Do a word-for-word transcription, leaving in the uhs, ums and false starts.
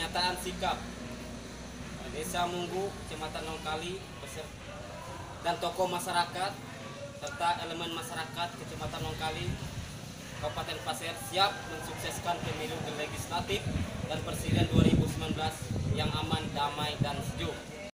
pernyataan sikap Desa Munggu, Kecamatan Nongkali, dan tokoh masyarakat serta elemen masyarakat Kecamatan Nongkali, Kabupaten Pasir siap mensukseskan pemilu legislatif dan presiden dua ribu sembilan belas yang aman, damai, dan sejuk.